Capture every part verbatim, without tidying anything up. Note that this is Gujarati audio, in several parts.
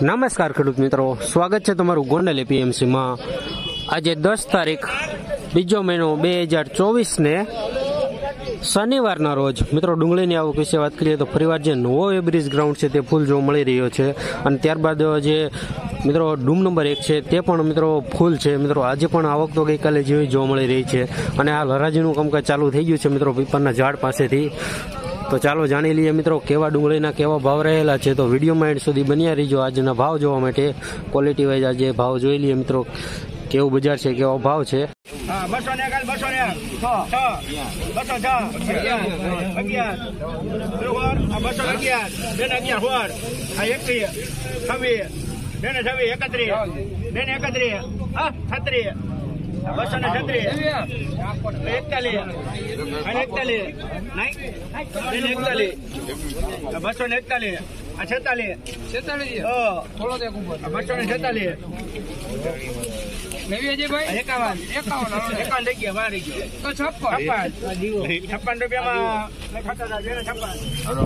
નમસ્કાર ખેડૂત મિત્રો, સ્વાગત છે તમારું ગોંડલ એપીએમસી માં। આજે દસ તારીખ બીજો મહિનો બે હજાર ચોવીસ ને શનિવારના રોજ મિત્રો ડુંગળીની આવક વિશે વાત કરીએ તો ફરીવાર જે નવો એબ્રિજ ગ્રાઉન્ડ છે તે ફૂલ જોવા મળી રહ્યો છે અને ત્યારબાદ જે મિત્રો ડૂમ નંબર એક છે તે પણ મિત્રો ફૂલ છે। મિત્રો આજે પણ આવક તો ગઈકાલે જેવી જોવા મળી રહી છે અને આ હરાજીનું કામકાજ ચાલુ થઈ ગયું છે મિત્રો પીપરના ઝાડ પાસેથી। તો ચાલો જાણી લઈએ મિત્રો કેવા ડુંગળીના કેવા ભાવ રહેલા છે। તો વિડીયોમાં એન્ડ સુધી બન્યા રહીજો આજના ભાવ જોવા માટે। ક્વોલિટી વાઇઝ આજે ભાવ જોઈ લઈએ મિત્રો કેવું બજાર છે, કેવો ભાવ છે। બસો ને બસો ને બસો છ અગિયાર બસો અગિયાર બે ને અગિયાર સોળ આ એકત્રીસ છવ્વીસ બે ને છવ્વીસ એકત્રીસ બે ને એકત્રીસ છત્રીસ બસો ને છત્રીસ એકતાલીસ અને એકતાલીસ એકતાલીસ બસો ને એકતાલીસ આ છેતાલીસ છેતાલીસ બસો ને છેતાલીસ એકાવન એકાવન એકાવન થઈ ગયા બાર તો છપ્પન છપ્પન રૂપિયામાં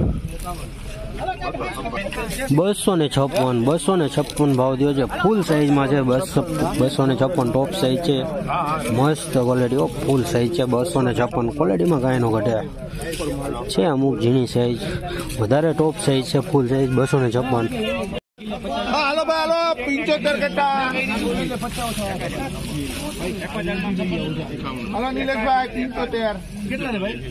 બસો ને છપ્પન બસો ને છપ્પન ભાવ દો છે। ફૂલ સાઈઝમાં છે બસો ને છપ્પન ટોપ સાઈઝ છે, મસ્ત ક્વોલિટી ફૂલ સાઈઝ છે। બસો ને છપ્પન ક્વોલિટીમાં કાંઈ નો ઘટે છે, અમુક ઝીણી સાઈઝ વધારે ટોપ સાઈઝ છે ફૂલ સાઈઝ બસો ને છપ્પન। હાલો ભાઈ હાલો પિંચોતેર કટ્ટા હાલો નિલેશભાઈ પિંચોતેર કેટલા છે ભાઈ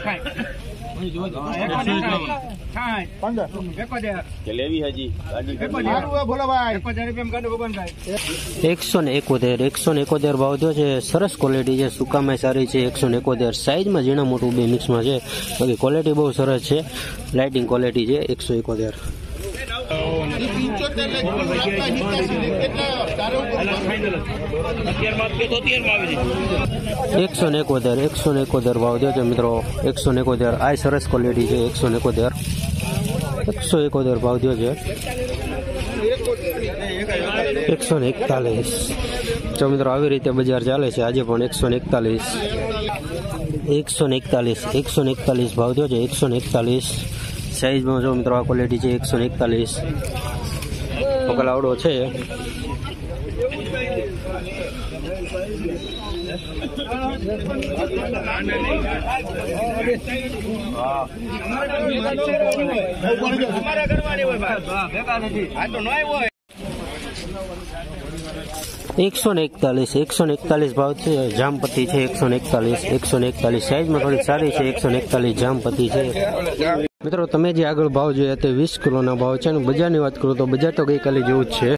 એકસો ને એકોતેર એકસો ને એકોતેર ભાવ થયો છે। સરસ ક્વોલિટી છે, સુકામાં સારી છે। એકસો ને એકોતેર સાઈઝમાં ઝીણા મોટું બે મિક્સમાં છે, બાકી ક્વોલિટી બહુ સરસ છે, લાઇટિંગ ક્વોલિટી છે। એકસો એકોતેર એકસો ને એકોતેર એકસો ને એકોતેર ભાવ દો છે મિત્રો। એકસો ને એકોતેર આ સરસ ક્વોલિટી છે। એકસો ને એકોતેર એકસો એકોતેર ભાવ દો છે। એકસો ને એકતાલીસ જો મિત્રો આવી રીતે બજાર ચાલે છે આજે પણ। એકસો ને એકતાલીસ એકસો ને એકતાલીસ એકસો ને એકતાલીસ ભાવ દો છે। એકસો ને એકતાલીસ સાઈઝમાં જો મિત્રો આ ક્વોલિટી છે। એકસો ને એકતાલીસ પકલાવડો છે। એકસો ને એકતાલીસ એકસો ને એકતાલીસ ભાવ છે। જામપત્તી છે એકસો ને એકતાલીસ એકસો ને એકતાલીસ સાઈઝમાં થોડીક સારી છે। એકસો ને એકતાલીસ જામપત્તી છે। મિત્રો તમે જે આગળ ભાવ જોયા તે વીસ કિલોના ભાવ છે અને બજારની વાત કરું તો બજાર તો ગઈકાલે જેવું જ છે।